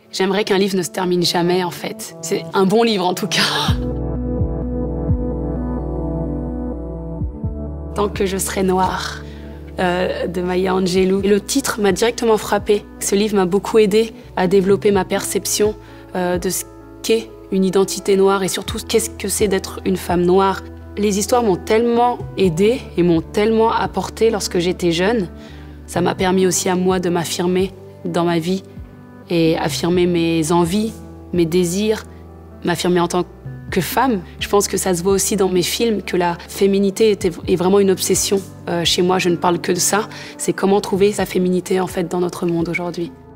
J'aimerais qu'un livre ne se termine jamais, en fait. C'est un bon livre, en tout cas. Tant que je serai noire, de Maya Angelou. Et le titre m'a directement frappée. Ce livre m'a beaucoup aidée à développer ma perception de ce qu'est une identité noire et surtout qu'est-ce que c'est d'être une femme noire. Les histoires m'ont tellement aidée et m'ont tellement apporté lorsque j'étais jeune. Ça m'a permis aussi à moi de m'affirmer dans ma vie et affirmer mes envies, mes désirs, m'affirmer en tant que femme. Je pense que ça se voit aussi dans mes films, que la féminité est vraiment une obsession. Chez moi, je ne parle que de ça. C'est comment trouver sa féminité en fait dans notre monde aujourd'hui.